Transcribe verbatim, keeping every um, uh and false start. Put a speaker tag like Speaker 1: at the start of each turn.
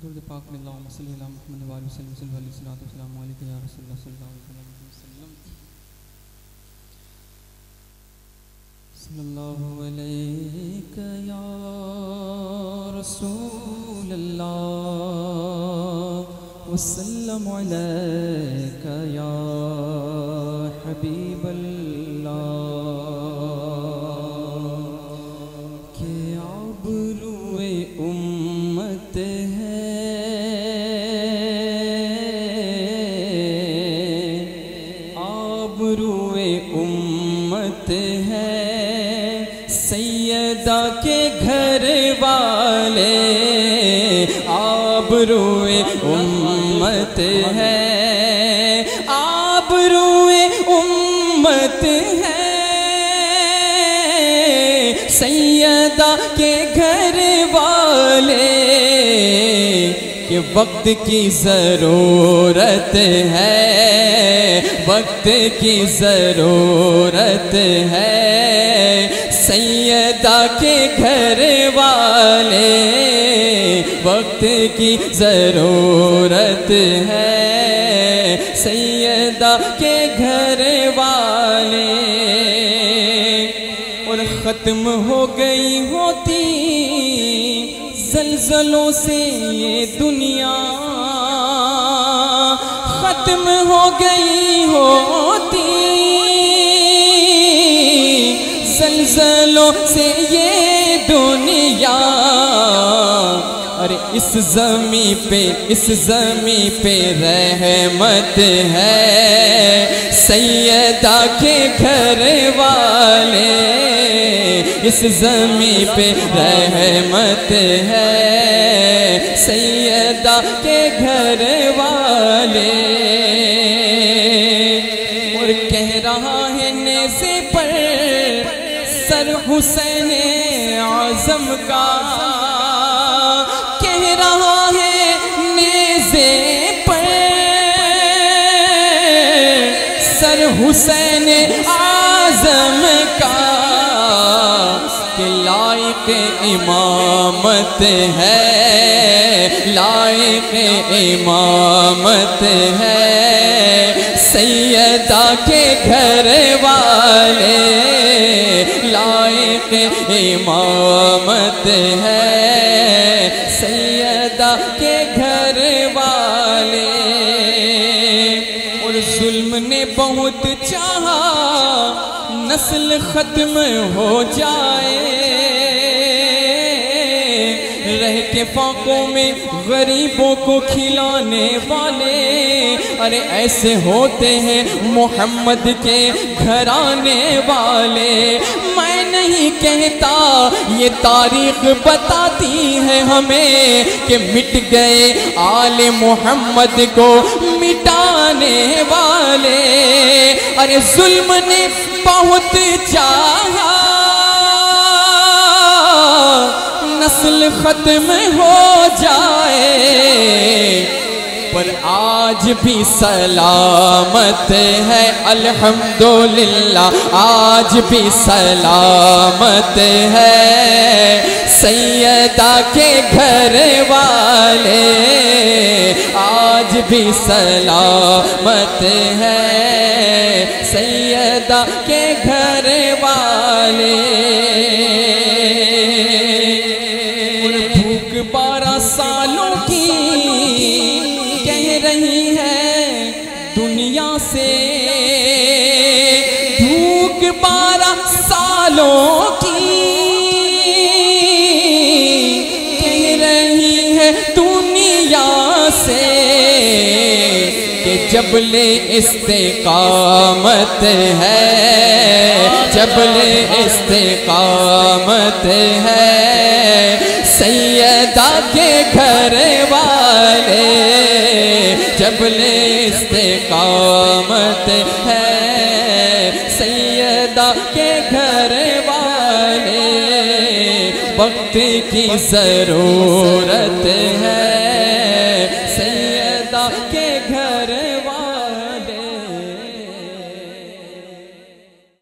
Speaker 1: درود پاک میں اللہم صلی اللہ محمد وآلہ وسلم صلی اللہ علیہ وسلم علیکہ یا رسول اللہ صلی اللہ علیہ وسلم صلی اللہ علیکہ یا رسول اللہ وسلم علیکہ یا حبیب اللہ کہ آبروئے امت ہے آبروئے امت ہے سیدہ کے گھر والے آبروئے امت ہے آبروئے امت ہے سیدہ کے گھر والے کہ وقت کی ضرورت ہے وقت کی ضرورت ہے سیدہ کے گھر والے وقت کی ضرورت ہے سیدہ کے گھر والے اور ختم ہو گئی ہوتی زلزلوں سے یہ دنیا ختم ہو گئی ہوتی زلزلوں سے یہ دنیا ارے اس زمین پہ اس زمین پہ رحمت ہے سیدہ کے گھر والے اس زمین پہ رحمت ہے سیدہ کے گھر والے اور کہہ رہا ہے نیزے پر سر حسین اعظم کا کہہ رہا ہے نیزے پر سر حسین اعظم کا کہ لائق امامت ہے لائق امامت ہے سیدہ کے گھر والے لائق امامت ہے سیدہ کے گھر والے اور ظلم نے بہت چاہا نسل ختم ہو جائے رہ کے فاقوں میں غریبوں کو کھلانے والے ارے ایسے ہوتے ہیں محمد کے گھرانے والے میں نہیں کہتا یہ تاریخ بتاتی ہے ہمیں کہ مٹ گئے آل محمد کو مٹانے والے ارے ظلم نے بہت چاہا نسل ختم ہو جائے پر آج بھی سلامت ہے الحمدللہ آج بھی سلامت ہے سیدہ کے گھر والے آج بھی سلامت ہے سیدہ کے گھر والے بھوک بارہ سالوں کی کہہ رہی ہے دنیا سے بھوک بارہ سالوں کی کہہ رہی ہے دنیا سے کہ جبل استقامت ہے جبل استقامت ہے سیدہ کے گھر والے جبل استقامت ہے سیدہ کے گھر والے وقت کی ضرورت ہے